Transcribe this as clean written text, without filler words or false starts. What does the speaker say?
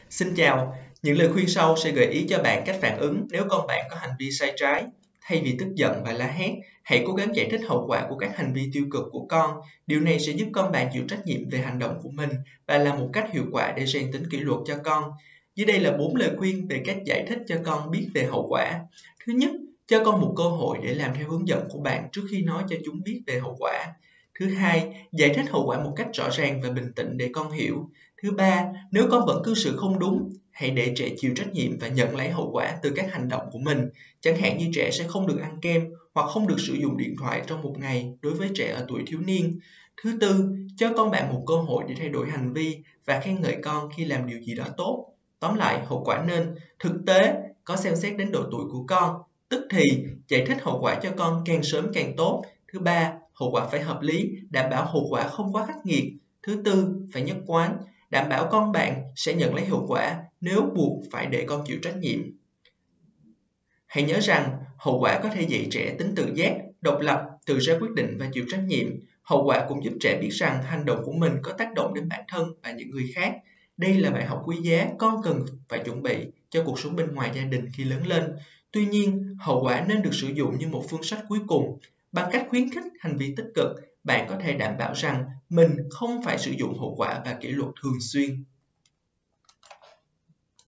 Xin chào, những lời khuyên sau sẽ gợi ý cho bạn cách phản ứng nếu con bạn có hành vi sai trái. Thay vì tức giận và la hét, hãy cố gắng giải thích hậu quả của các hành vi tiêu cực của con. Điều này sẽ giúp con bạn chịu trách nhiệm về hành động của mình và là một cách hiệu quả để rèn tính kỷ luật cho con. Dưới đây là 4 lời khuyên về cách giải thích cho con biết về hậu quả. Thứ nhất, cho con một cơ hội để làm theo hướng dẫn của bạn trước khi nói cho chúng biết về hậu quả. Thứ hai, giải thích hậu quả một cách rõ ràng và bình tĩnh để con hiểu. Thứ ba, nếu con vẫn cư xử không đúng, hãy để trẻ chịu trách nhiệm và nhận lấy hậu quả từ các hành động của mình. Chẳng hạn như trẻ sẽ không được ăn kem hoặc không được sử dụng điện thoại trong một ngày đối với trẻ ở tuổi thiếu niên. Thứ tư, cho con bạn một cơ hội để thay đổi hành vi và khen ngợi con khi làm điều gì đó tốt. Tóm lại, hậu quả nên thực tế, có xem xét đến độ tuổi của con. Tức thì, giải thích hậu quả cho con càng sớm càng tốt. Thứ ba, hậu quả phải hợp lý, đảm bảo hậu quả không quá khắc nghiệt. Thứ tư, phải nhất quán, đảm bảo con bạn sẽ nhận lấy hiệu quả nếu buộc phải để con chịu trách nhiệm. Hãy nhớ rằng, hậu quả có thể dạy trẻ tính tự giác, độc lập, tự ra quyết định và chịu trách nhiệm. Hậu quả cũng giúp trẻ biết rằng hành động của mình có tác động đến bản thân và những người khác. Đây là bài học quý giá con cần phải chuẩn bị cho cuộc sống bên ngoài gia đình khi lớn lên. Tuy nhiên, hậu quả nên được sử dụng như một phương sách cuối cùng. Bằng cách khuyến khích hành vi tích cực, bạn có thể đảm bảo rằng mình không phải sử dụng hậu quả và kỷ luật thường xuyên.